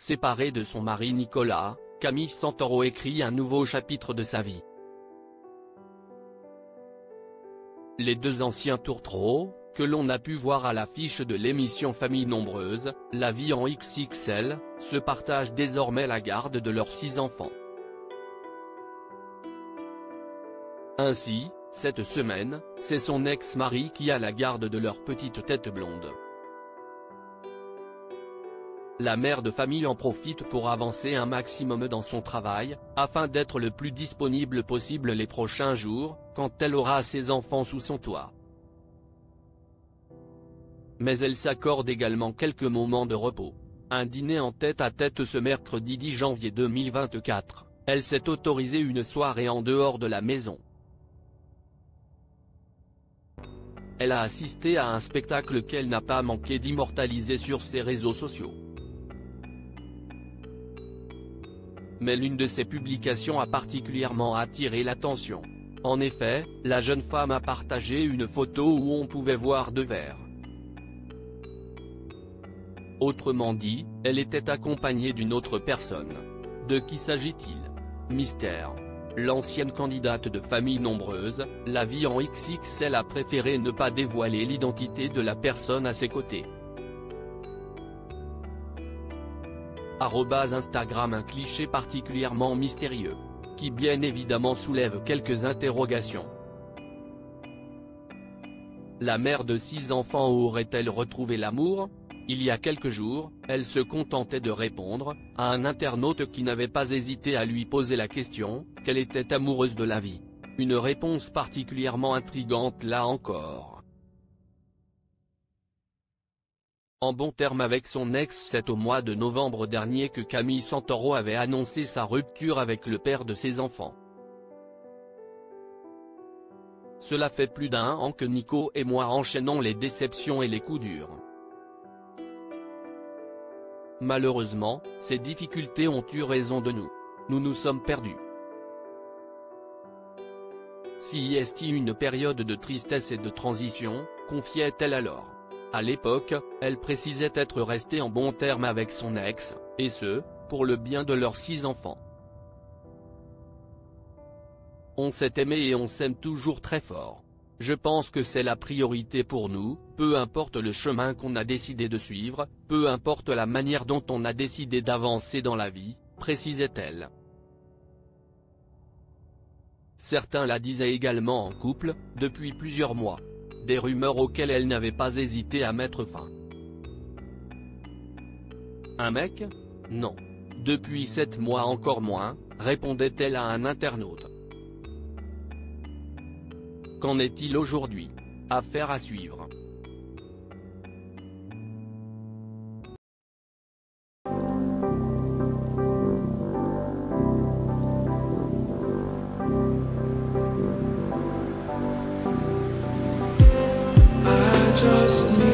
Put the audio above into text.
Séparée de son mari Nicolas, Camille Santoro écrit un nouveau chapitre de sa vie. Les deux anciens tourtereaux, que l'on a pu voir à l'affiche de l'émission Famille nombreuse, La vie en XXL, se partagent désormais la garde de leurs 6 enfants. Ainsi, cette semaine, c'est son ex-mari qui a la garde de leur petite tête blonde. La mère de famille en profite pour avancer un maximum dans son travail, afin d'être le plus disponible possible les prochains jours, quand elle aura ses enfants sous son toit. Mais elle s'accorde également quelques moments de repos. Un dîner en tête-à-tête ce mercredi 10 janvier 2024, elle s'est autorisée une soirée en dehors de la maison. Elle a assisté à un spectacle qu'elle n'a pas manqué d'immortaliser sur ses réseaux sociaux. Mais l'une de ses publications a particulièrement attiré l'attention. En effet, la jeune femme a partagé une photo où on pouvait voir 2 verres. Autrement dit, elle était accompagnée d'une autre personne. De qui s'agit-il? Mystère. L'ancienne candidate de Famille nombreuse, La vie en XXL a préféré ne pas dévoiler l'identité de la personne à ses côtés. Instagram un cliché particulièrement mystérieux, qui bien évidemment soulève quelques interrogations. La mère de 6 enfants aurait-elle retrouvé l'amour? Il y a quelques jours, elle se contentait de répondre, à un internaute qui n'avait pas hésité à lui poser la question, qu'elle était amoureuse de la vie. Une réponse particulièrement intrigante là encore. En bon terme avec son ex, c'est au mois de novembre dernier que Camille Santoro avait annoncé sa rupture avec le père de ses enfants. Cela fait plus d'1 an que Nico et moi enchaînons les déceptions et les coups durs. Malheureusement, ces difficultés ont eu raison de nous. Nous nous sommes perdus. Si est une période de tristesse et de transition, confiait-elle alors. À l'époque, elle précisait être restée en bons termes avec son ex, et ce, pour le bien de leurs 6 enfants. On s'est aimé et on s'aime toujours très fort. Je pense que c'est la priorité pour nous, peu importe le chemin qu'on a décidé de suivre, peu importe la manière dont on a décidé d'avancer dans la vie, précisait-elle. Certains la disaient également en couple, depuis plusieurs mois. Des rumeurs auxquelles elle n'avait pas hésité à mettre fin. Un mec? Non. Depuis 7 mois encore moins, répondait-elle à un internaute. Qu'en est-il aujourd'hui? Affaire à suivre. Just need